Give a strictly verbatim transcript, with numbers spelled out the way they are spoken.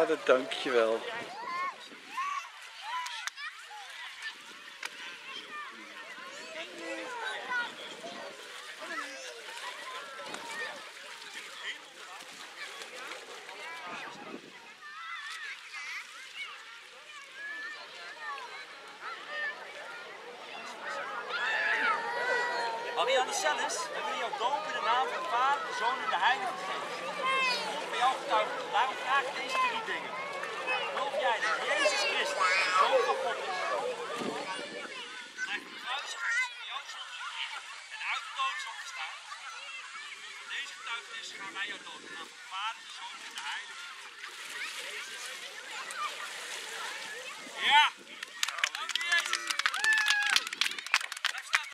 Vader, dank je wel. Marianne Selles, we willen jou dopen in de naam van de Vader, de Zoon en de Heilige Geest. God bij jou getuigen. Daarom vraag ik deze drie dingen.